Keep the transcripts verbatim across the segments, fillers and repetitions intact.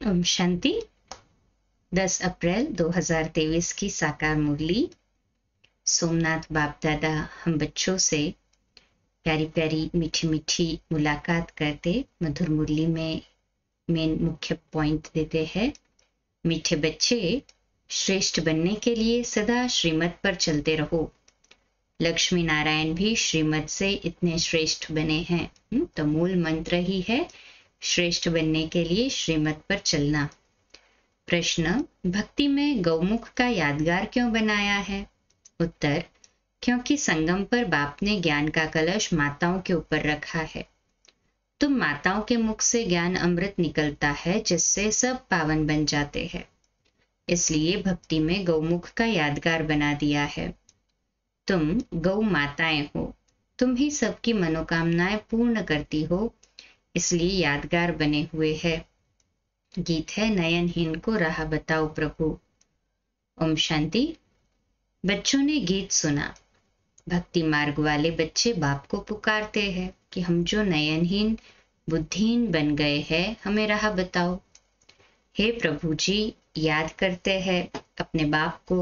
ओम शांति। दस अप्रैल दो हज़ार तेईस की साकार मुरली। सोमनाथ बाप दादा हम बच्चों से प्यारी प्यारी मीठी मीठी मुलाकात करते मधुर मुरली में मेन मुख्य पॉइंट देते हैं। मीठे बच्चे, श्रेष्ठ बनने के लिए सदा श्रीमत पर चलते रहो। लक्ष्मी नारायण भी श्रीमत से इतने श्रेष्ठ बने हैं, तो मूल मंत्र ही है श्रेष्ठ बनने के लिए श्रीमत पर चलना। प्रश्न, भक्ति में गौमुख का यादगार क्यों बनाया है? उत्तर, क्योंकि संगम पर बाप ने ज्ञान का कलश माताओं के ऊपर रखा है। तुम माताओं के मुख से ज्ञान अमृत निकलता है, जिससे सब पावन बन जाते हैं। इसलिए भक्ति में गौमुख का यादगार बना दिया है। तुम गौ माताएं हो, तुम ही सबकी मनोकामनाएं पूर्ण करती हो, इसलिए यादगार बने हुए है। गीत है नयनहीन को राह बताओ प्रभु। ओम शांति। बच्चों ने गीत सुना। भक्ति मार्ग वाले बच्चे बाप को पुकारते हैं कि हम जो नयनहीन बुद्धिहीन बन गए हैं, हमें राह बताओ। हे प्रभु जी, याद करते हैं अपने बाप को।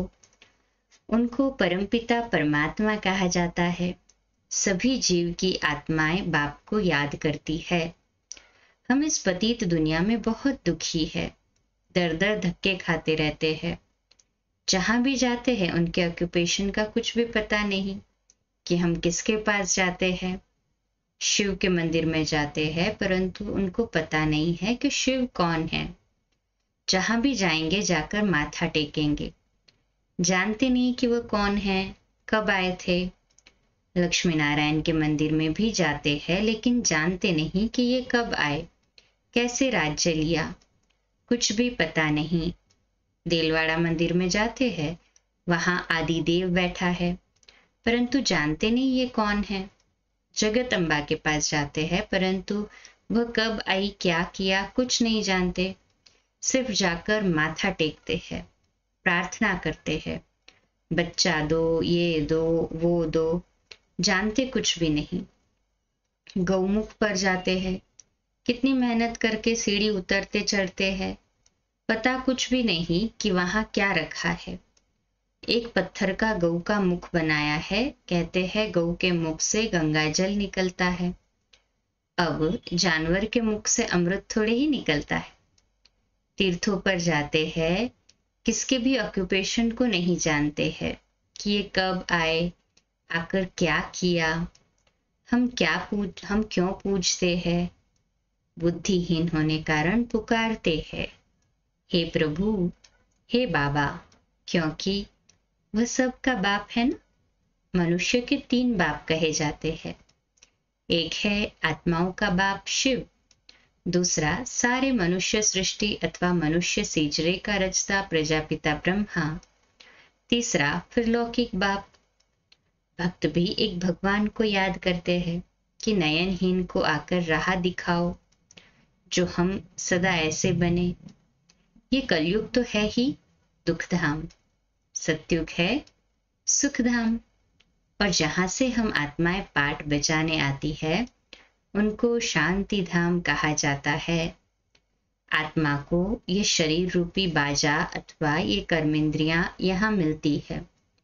उनको परमपिता परमात्मा कहा जाता है। सभी जीव की आत्माएं बाप को याद करती है। हम इस पतित दुनिया में बहुत दुखी है, दर दर धक्के खाते रहते हैं। जहां भी जाते हैं उनके ऑक्यूपेशन का कुछ भी पता नहीं कि हम किसके पास जाते हैं। शिव के मंदिर में जाते हैं, परंतु उनको पता नहीं है कि शिव कौन है। जहां भी जाएंगे जाकर माथा टेकेंगे, जानते नहीं कि वह कौन है, कब आए थे। लक्ष्मी नारायण के मंदिर में भी जाते हैं, लेकिन जानते नहीं कि ये कब आए, कैसे राज्य लिया, कुछ भी पता नहीं। देलवाड़ा मंदिर में जाते हैं, वहां आदि देव बैठा है, परंतु जानते नहीं ये कौन है। जगत अम्बा के पास जाते हैं, परंतु वह कब आई, क्या किया, कुछ नहीं जानते। सिर्फ जाकर माथा टेकते हैं, प्रार्थना करते हैं, बच्चा दो, ये दो, वो दो, जानते कुछ भी नहीं। गौमुख पर जाते हैं, कितनी मेहनत करके सीढ़ी उतरते चढ़ते हैं, पता कुछ भी नहीं कि वहां क्या रखा है। एक पत्थर का गौ का मुख बनाया है, कहते हैं गौ के मुख से गंगा जल निकलता है। अब जानवर के मुख से अमृत थोड़े ही निकलता है। तीर्थों पर जाते हैं, किसके भी ऑक्यूपेशन को नहीं जानते हैं कि ये कब आए, आकर क्या किया, हम क्या पूज हम क्यों पूजते हैं। बुद्धिहीन होने कारण पुकारते हैं, हे प्रभु, हे बाबा, क्योंकि वह सबका बाप है ना। मनुष्य के तीन बाप कहे जाते हैं। एक है आत्माओं का बाप शिव, दूसरा सारे मनुष्य सृष्टि अथवा मनुष्य सीजरे का रचता प्रजापिता ब्रह्मा, तीसरा फिर लौकिक बाप। भक्त भी एक भगवान को याद करते हैं कि नयनहीन को आकर राह दिखाओ, जो हम सदा ऐसे बने। ये कलयुग तो है ही दुखधाम, सत्युग है सुखधाम। और जहां से हम आत्माएं पाठ बजाने आती है, उनको शांति धाम कहा जाता है। आत्मा को ये शरीर रूपी बाजा अथवा ये कर्मेंद्रियां यहाँ मिलती है,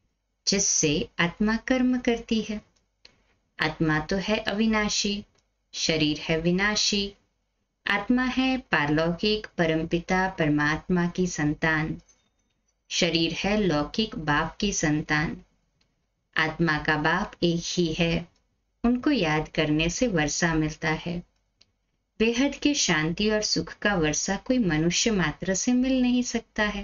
जिससे आत्मा कर्म करती है। आत्मा तो है अविनाशी, शरीर है विनाशी। आत्मा है पारलौकिक परमपिता परमात्मा की संतान, शरीर है लौकिक बाप की संतान। आत्मा का बाप एक ही है, उनको याद करने से वर्षा मिलता है। बेहद के शांति और सुख का वर्षा कोई मनुष्य मात्र से मिल नहीं सकता है,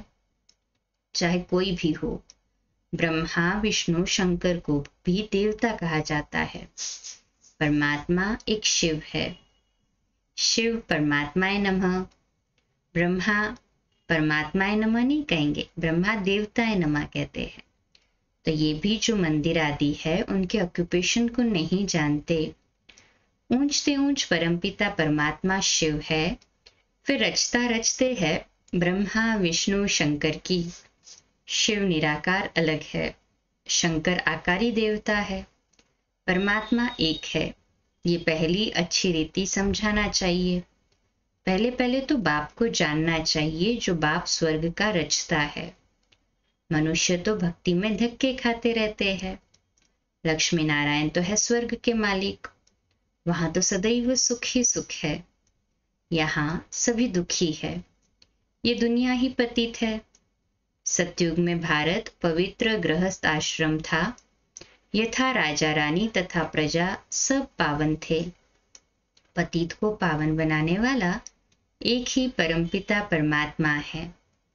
चाहे कोई भी हो। ब्रह्मा विष्णु शंकर को भी देवता कहा जाता है। परमात्मा एक शिव है। शिव परमात्माए नमः। ब्रह्मा परमात्माए नमः नहीं कहेंगे, ब्रह्मा देवताए नमः कहते हैं। तो ये भी जो मंदिर आदि है, उनके ऑक्यूपेशन को नहीं जानते। ऊंचते ऊंच परमपिता परमात्मा शिव है, फिर रचता रचते हैं ब्रह्मा विष्णु शंकर की। शिव निराकार अलग है, शंकर आकारी देवता है, परमात्मा एक है। ये पहली अच्छी रीति समझाना चाहिए। पहले पहले तो बाप को जानना चाहिए जो बाप स्वर्ग का रचता है। मनुष्य तो भक्ति में धक्के खाते रहते हैं। लक्ष्मी नारायण तो है स्वर्ग के मालिक, वहां तो सदैव सुख ही सुख है। यहाँ सभी दुखी है, ये दुनिया ही पतित है। सतयुग में भारत पवित्र गृहस्थ आश्रम था, यथा राजा रानी तथा प्रजा सब पावन थे। पतित को पावन बनाने वाला एक ही परमपिता परमात्मा है।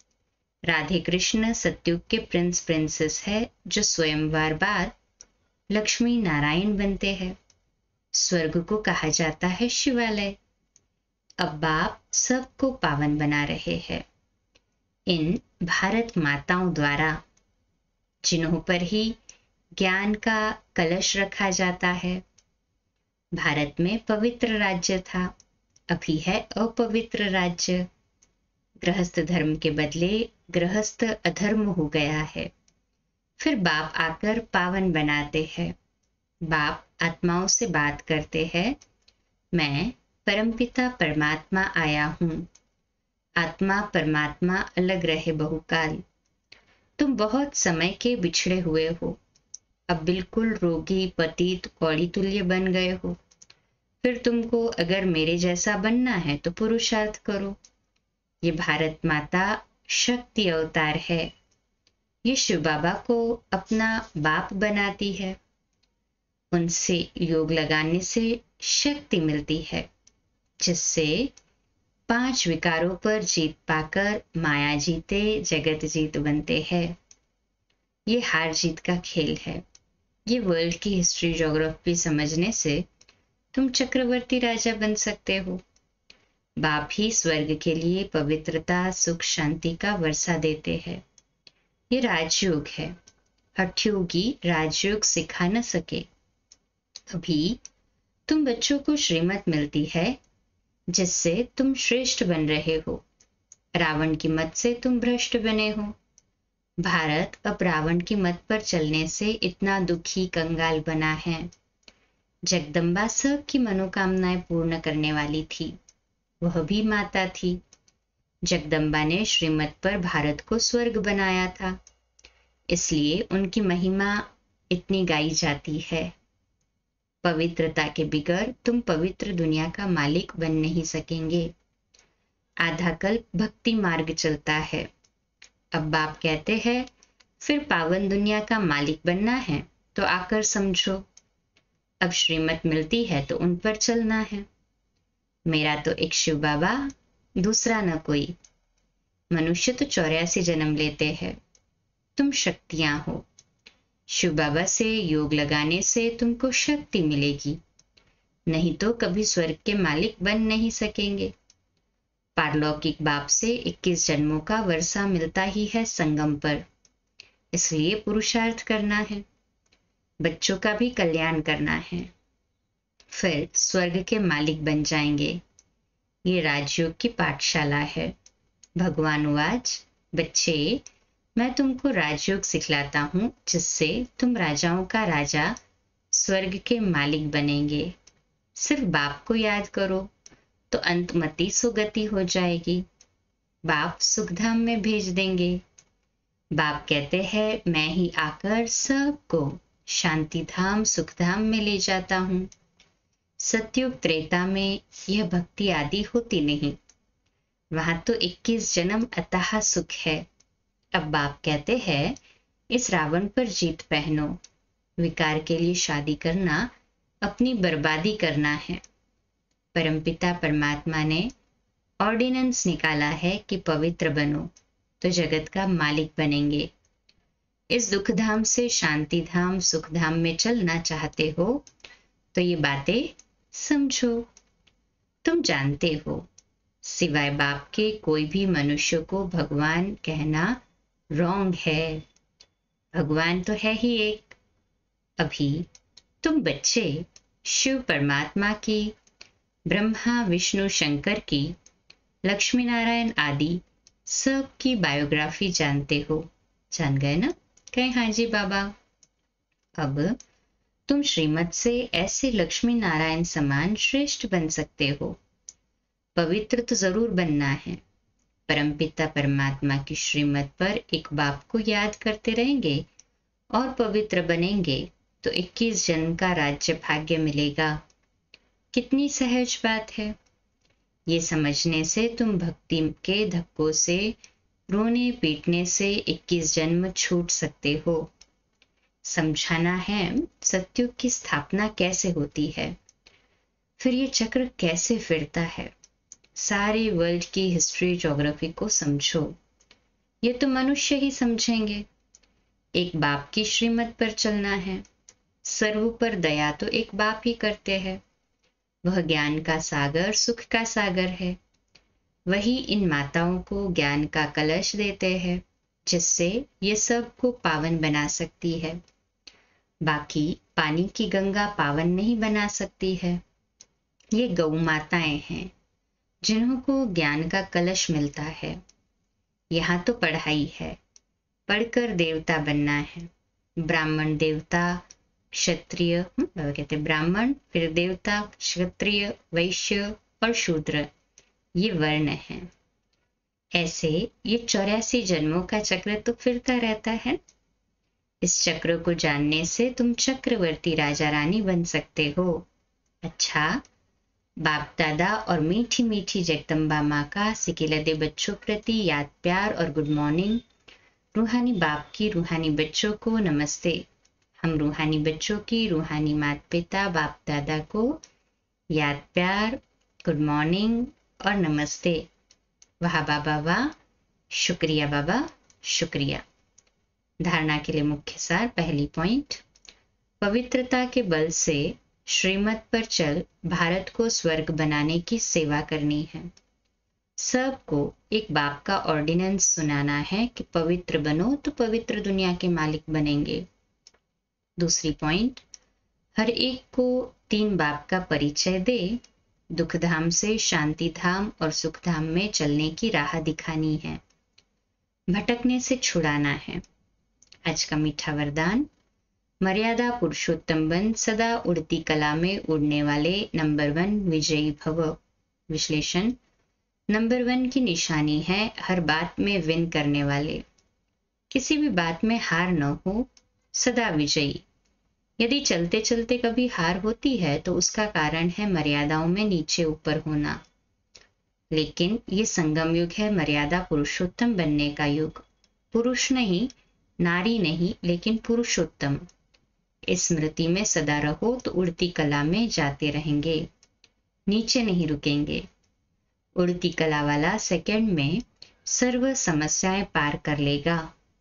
राधे कृष्ण सतयुग के प्रिंस प्रिंसेस है, जो स्वयंवर बाद लक्ष्मी नारायण बनते हैं। स्वर्ग को कहा जाता है शिवालय। अब बाप सबको पावन बना रहे हैं इन भारत माताओं द्वारा, जिन्हों पर ही ज्ञान का कलश रखा जाता है। भारत में पवित्र राज्य था, अभी है अपवित्र राज्य। गृहस्थ धर्म के बदले गृहस्थ अधर्म हो गया है। फिर बाप आकर पावन बनाते हैं। बाप आत्माओं से बात करते हैं, मैं परमपिता परमात्मा आया हूँ। आत्मा परमात्मा अलग रहे बहुकाल। तुम बहुत समय के बिछड़े हुए हो, अब बिल्कुल रोगी पतित कौड़ी तुल्य बन गए हो। फिर तुमको अगर मेरे जैसा बनना है तो पुरुषार्थ करो। ये भारत माता शक्ति अवतार है। ये शिव बाबा को अपना बाप बनाती है। उनसे योग लगाने से शक्ति मिलती है, जिससे पांच विकारों पर जीत पाकर माया जीते जगत जीत बनते हैं। ये हार जीत का खेल है। ये वर्ल्ड की हिस्ट्री ज्योग्राफी समझने से तुम चक्रवर्ती राजा बन सकते हो। बाप ही स्वर्ग के लिए पवित्रता सुख शांति का वर्षा देते हैं। ये राजयोग है। हठयोगी राजयोग सिखा न सके। अभी तुम बच्चों को श्रीमत मिलती है, जिससे तुम श्रेष्ठ बन रहे हो। रावण की मत से तुम भ्रष्ट बने हो। भारत अब रावण की मत पर चलने से इतना दुखी कंगाल बना है। जगदम्बा सब की मनोकामनाएं पूर्ण करने वाली थी, वह भी माता थी। जगदम्बा ने श्रीमत पर भारत को स्वर्ग बनाया था, इसलिए उनकी महिमा इतनी गाई जाती है। पवित्रता के बिगैर तुम पवित्र दुनिया का मालिक बन नहीं सकेंगे। आधा कल्प भक्ति मार्ग चलता है। अब बाप कहते हैं, फिर पावन दुनिया का मालिक बनना है तो आकर समझो। अब श्रीमत मिलती है तो उन पर चलना है। मेरा तो एक शिव बाबा, दूसरा न कोई। मनुष्य तो चौरासी जन्म लेते हैं। तुम शक्तियां हो। शिव बाबा से योग लगाने से तुमको शक्ति मिलेगी, नहीं तो कभी स्वर्ग के मालिक बन नहीं सकेंगे। पारलौकिक बाप से इक्कीस जन्मों का वर्षा मिलता ही है संगम पर, इसलिए पुरुषार्थ करना है। बच्चों का भी कल्याण करना है, फिर स्वर्ग के मालिक बन जाएंगे। ये राजयोग की पाठशाला है। भगवान वाच, बच्चे मैं तुमको राजयोग सिखलाता हूँ, जिससे तुम राजाओं का राजा स्वर्ग के मालिक बनेंगे। सिर्फ बाप को याद करो तो अंतमति सुगति हो जाएगी। बाप सुखधाम में भेज देंगे। बाप कहते हैं, मैं ही आकर सबको शांति धाम सुखधाम में ले जाता हूँ। सतयुग त्रेता में यह भक्ति आदि होती नहीं, वहां तो इक्कीस जन्म अतः सुख है। अब बाप कहते हैं, इस रावण पर जीत पहनो। विकार के लिए शादी करना अपनी बर्बादी करना है। परमपिता परमात्मा ने ऑर्डिनेंस निकाला है कि पवित्र बनो तो जगत का मालिक बनेंगे। इस दुखधाम से शांति धाम सुखधाम में चलना चाहते हो तो ये बातें समझो। तुम जानते हो, सिवाय बाप के कोई भी मनुष्य को भगवान कहना रॉन्ग है। भगवान तो है ही एक। अभी तुम बच्चे शिव परमात्मा की, ब्रह्मा विष्णु शंकर की, लक्ष्मी नारायण आदि सब की बायोग्राफी जानते हो। जान गए ना? कहे हाँ जी बाबा। अब तुम श्रीमत से ऐसे लक्ष्मी नारायण समान श्रेष्ठ बन सकते हो। पवित्र तो जरूर बनना है। परमपिता परमात्मा की श्रीमत पर एक बाप को याद करते रहेंगे और पवित्र बनेंगे तो इक्कीस जन्म का राज्य भाग्य मिलेगा। कितनी सहज बात है। ये समझने से तुम भक्ति के धक्कों से, रोने पीटने से इक्कीस जन्म छूट सकते हो। समझाना है सत्युग की स्थापना कैसे होती है, फिर ये चक्र कैसे फिरता है। सारे वर्ल्ड की हिस्ट्री ज्योग्राफी को समझो। ये तो मनुष्य ही समझेंगे। एक बाप की श्रीमत पर चलना है। सर्व पर दया तो एक बाप ही करते हैं। वह ज्ञान का सागर, सुख का सागर है। वही इन माताओं को ज्ञान का कलश देते हैं, जिससे ये सब को पावन बना सकती है। बाकी पानी की गंगा पावन नहीं बना सकती है। ये गौ माताएं हैं जिन्हों को ज्ञान का कलश मिलता है। यहाँ तो पढ़ाई है, पढ़कर देवता बनना है। ब्राह्मण देवता क्षत्रिय, कहते ब्राह्मण, फिर देवता, क्षत्रिय, वैश्य और शूद्र, ये वर्ण है। ऐसे ये चौरासी जन्मों का चक्र तो फिरता रहता है। इस चक्र को जानने से तुम चक्रवर्ती राजा रानी बन सकते हो। अच्छा, बाप दादा और मीठी मीठी जगदम्बा माँ का सिकिलदे बच्चों प्रति याद, प्यार और गुड मॉर्निंग। रूहानी बाप की रूहानी बच्चों को नमस्ते। हम रूहानी बच्चों की रूहानी माता पिता बाप दादा को याद, प्यार, गुड मॉर्निंग और नमस्ते। वाह बाबा वाह, शुक्रिया बाबा शुक्रिया। धारणा के लिए मुख्य सार। पहली पॉइंट, पवित्रता के बल से श्रीमत पर चल भारत को स्वर्ग बनाने की सेवा करनी है। सबको एक बाप का ऑर्डिनेंस सुनाना है कि पवित्र बनो तो पवित्र दुनिया के मालिक बनेंगे। दूसरी पॉइंट, हर एक को तीन बाप का परिचय दे, दुखधाम से शांति धाम और सुख धाम में चलने की राह दिखानी है, भटकने से छुड़ाना है। आज का मीठा वरदान, मर्यादा पुरुषोत्तम बन, सदा उड़ती कला में उड़ने वाले नंबर वन विजयी भव। विश्लेषण, नंबर वन की निशानी है हर बात में विन करने वाले। किसी भी बात में हार न हो, सदा विजयी। यदि चलते चलते कभी हार होती है तो उसका कारण है मर्यादाओं में नीचे ऊपर होना। लेकिन ये संगम युग है मर्यादा पुरुषोत्तम बनने का युग। पुरुष नहीं, नारी नहीं, लेकिन पुरुषोत्तम। इस स्मृति में सदा रहो तो उड़ती कला में जाते रहेंगे, नीचे नहीं रुकेंगे। उड़ती कला वाला सेकंड में सर्व समस्याएं पार कर लेगा।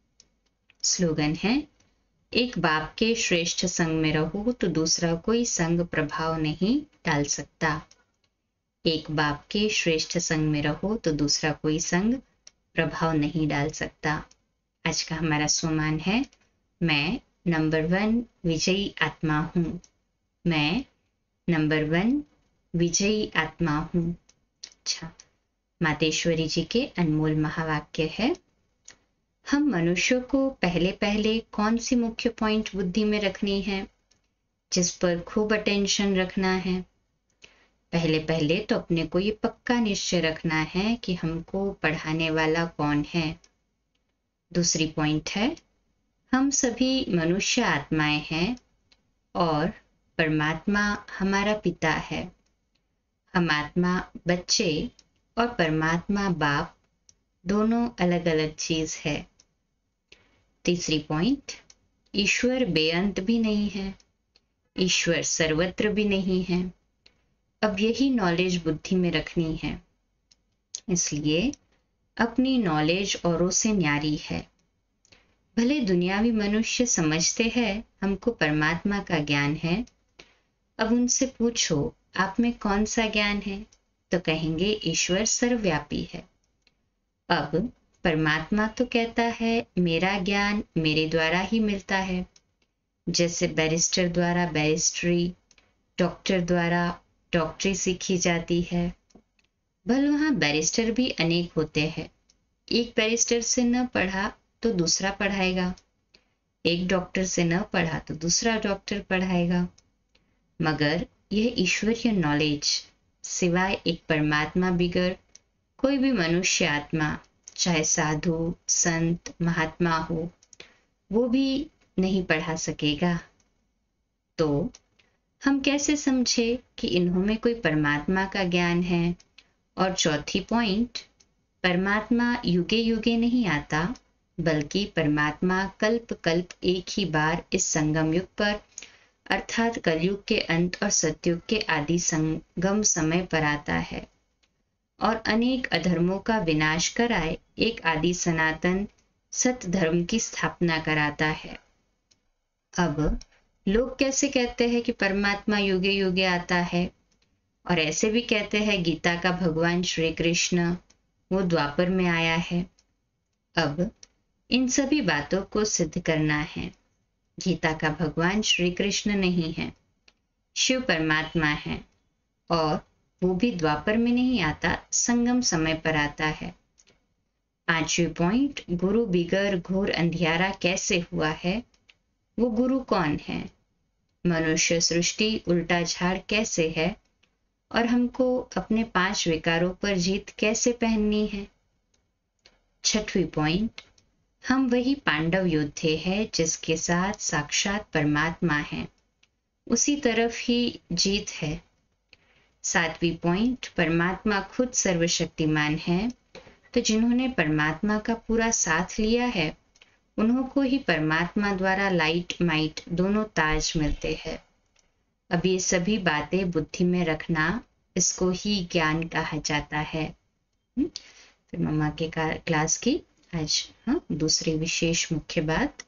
स्लोगन है, एक बाप के श्रेष्ठ संग में रहो तो दूसरा कोई संग प्रभाव नहीं डाल सकता। एक बाप के श्रेष्ठ संग में रहो तो दूसरा कोई संग प्रभाव नहीं डाल सकता। आज का हमारा स्वमान है, मैं नंबर वन विजयी आत्मा हूँ। मैं नंबर वन विजयी आत्मा हूँ। अच्छा, मातेश्वरी जी के अनमोल महावाक्य है। हम मनुष्यों को पहले पहले कौन सी मुख्य पॉइंट बुद्धि में रखनी है, जिस पर खूब अटेंशन रखना है। पहले पहले तो अपने को ये पक्का निश्चय रखना है कि हमको पढ़ाने वाला कौन है। दूसरी पॉइंट है, हम सभी मनुष्य आत्माएं हैं और परमात्मा हमारा पिता है। हम आत्मा बच्चे और परमात्मा बाप दोनों अलग अलग चीज है। तीसरी पॉइंट, ईश्वर बेअंत भी नहीं है, ईश्वर सर्वत्र भी नहीं है। अब यही नॉलेज बुद्धि में रखनी है। इसलिए अपनी नॉलेज औरों से न्यारी है। भले दुनियावी मनुष्य समझते हैं हमको परमात्मा का ज्ञान है। अब उनसे पूछो आप में कौन सा ज्ञान है, तो कहेंगे ईश्वर सर्वव्यापी है। अब परमात्मा तो कहता है मेरा ज्ञान मेरे द्वारा ही मिलता है। जैसे बैरिस्टर द्वारा बैरिस्ट्री, डॉक्टर द्वारा डॉक्टरी सीखी जाती है। भले वहाँ बैरिस्टर भी अनेक होते हैं। एक बैरिस्टर से न पढ़ा तो दूसरा पढ़ाएगा, एक डॉक्टर से न पढ़ा तो दूसरा डॉक्टर पढ़ाएगा। मगर यह ईश्वरीय नॉलेज सिवाय एक परमात्मा बिगर कोई भी मनुष्य आत्मा, चाहे साधु, संत, महात्मा हो, वो भी नहीं पढ़ा सकेगा। तो हम कैसे समझे कि इन्हों में कोई परमात्मा का ज्ञान है? और चौथी पॉइंट, परमात्मा युगे युगे नहीं आता, बल्कि परमात्मा कल्प कल्प एक ही बार इस संगम युग पर अर्थात कलयुग के अंत और सतयुग के आदि संगम समय पर आता है और अनेक अधर्मों का विनाश कराए एक आदि सनातन सत धर्म की स्थापना कराता है। अब लोग कैसे कहते हैं कि परमात्मा युगे युगे आता है, और ऐसे भी कहते हैं गीता का भगवान श्री कृष्ण वो द्वापर में आया है। अब इन सभी बातों को सिद्ध करना है। गीता का भगवान श्री कृष्ण नहीं है, शिव परमात्मा है, और वो भी द्वापर में नहीं आता, संगम समय पर आता है। पांचवी पॉइंट, गुरु बिगर घोर अंधियारा कैसे हुआ है? वो गुरु कौन है? मनुष्य सृष्टि उल्टा झाड़ कैसे है? और हमको अपने पांच विकारों पर जीत कैसे पहननी है? छठवीं पॉइंट, हम वही पांडव योद्धे हैं जिसके साथ साक्षात परमात्मा है, उसी तरफ ही जीत है। सातवीं पॉइंट, परमात्मा खुद सर्वशक्तिमान है, तो जिन्होंने परमात्मा का पूरा साथ लिया है उन्हों को ही परमात्मा द्वारा लाइट माइट दोनों ताज मिलते हैं। अब ये सभी बातें बुद्धि में रखना, इसको ही ज्ञान कहा जाता है। फिर मम्मा के क्लास की आज हाँ दूसरी विशेष मुख्य बात,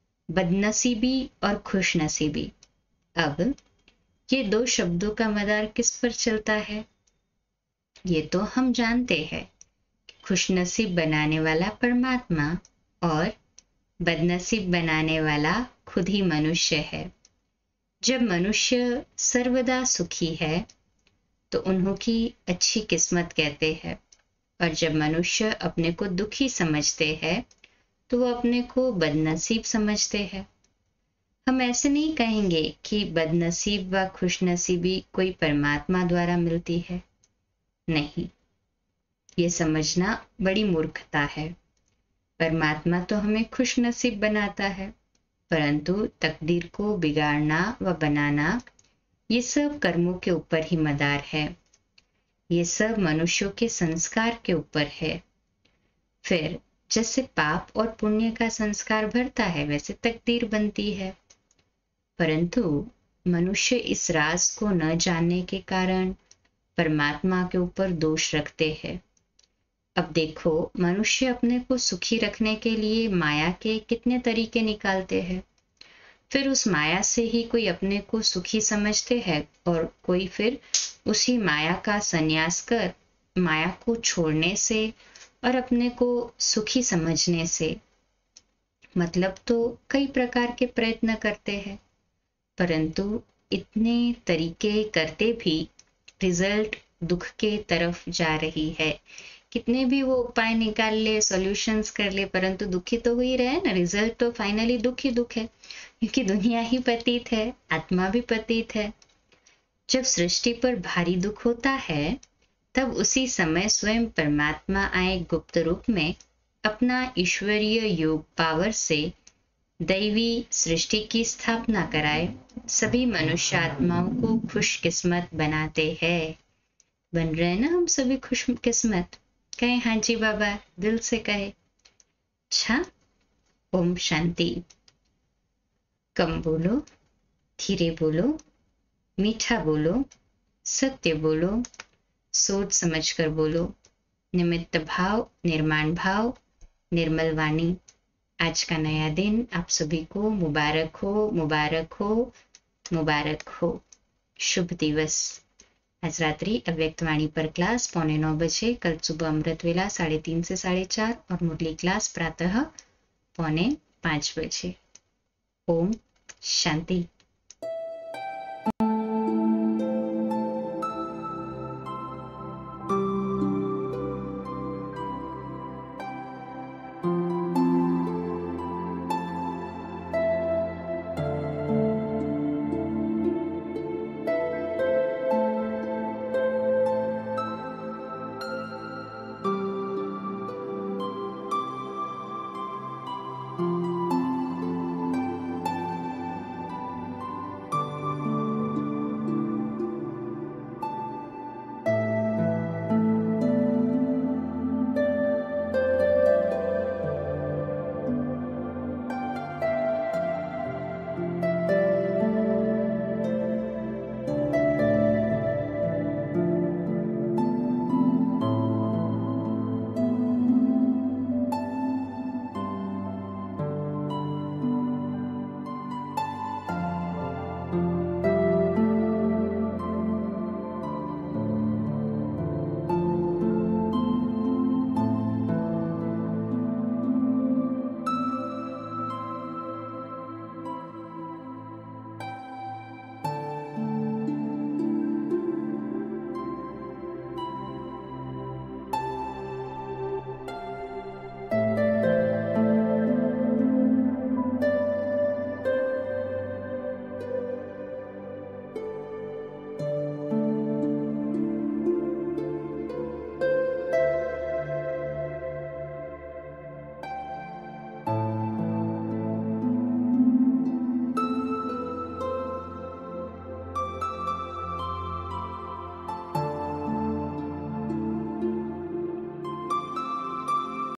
बदनसीबी और खुशनसीबी। अब ये दो शब्दों का मदार किस पर चलता है? ये तो हम जानते हैं, खुशनसीब बनाने वाला परमात्मा और बदनसीब बनाने वाला खुद ही मनुष्य है। जब मनुष्य सर्वदा सुखी है तो उन्हों की अच्छी किस्मत कहते हैं, और जब मनुष्य अपने को दुखी समझते हैं तो वो अपने को बदनसीब समझते हैं। हम ऐसे नहीं कहेंगे कि बदनसीब व खुशनसीबी कोई परमात्मा द्वारा मिलती है, नहीं, ये समझना बड़ी मूर्खता है। परमात्मा तो हमें खुशनसीब बनाता है, परंतु तकदीर को बिगाड़ना व बनाना ये सब कर्मों के ऊपर ही मदार है, ये सब मनुष्यों के संस्कार के ऊपर है। फिर जैसे पाप और पुण्य का संस्कार भरता है वैसे तकदीर बनती है, परंतु मनुष्य इस राज को न जानने के कारण परमात्मा के ऊपर दोष रखते हैं। अब देखो, मनुष्य अपने को सुखी रखने के लिए माया के कितने तरीके निकालते हैं, फिर उस माया से ही कोई अपने को सुखी समझते हैं और कोई फिर उसी माया का संन्यास कर माया को छोड़ने से और अपने को सुखी समझने से, मतलब तो कई प्रकार के प्रयत्न करते हैं, परंतु इतने तरीके करते भी रिजल्ट दुख के तरफ जा रही है। कितने भी वो उपाय निकाल ले, सॉल्यूशंस कर ले, परंतु दुखी तो हो ही रहे ना, रिजल्ट तो फाइनली दुख ही दुख है, क्योंकि दुनिया ही पतित है, आत्मा भी पतित है। जब सृष्टि पर भारी दुख होता है तब उसी समय स्वयं परमात्मा आए गुप्त रूप में अपना ईश्वरीय योग पावर से दैवी सृष्टि की स्थापना कराए सभी मनुष्य आत्माओं को खुशकिस्मत बनाते हैं। बन रहे ना हम सभी खुशकिस्मत? कहे हाँ जी बाबा, दिल से कहे। अच्छा, ओम शांति। कम बोलो, धीरे बोलो, मीठा बोलो, सत्य बोलो, सोच समझ कर बोलो, निमित्त भाव, निर्माण भाव, निर्मल वाणी। आज का नया दिन आप सभी को मुबारक हो, मुबारक हो, मुबारक हो। शुभ दिवस। आज रात्रि अव्यक्त वाणी पर क्लास पौने नौ बजे, कल सुबह अमृत वेला साढ़े तीन से साढ़े चार और मुरली क्लास प्रातः पौने पाँच बजे। ओम शांति।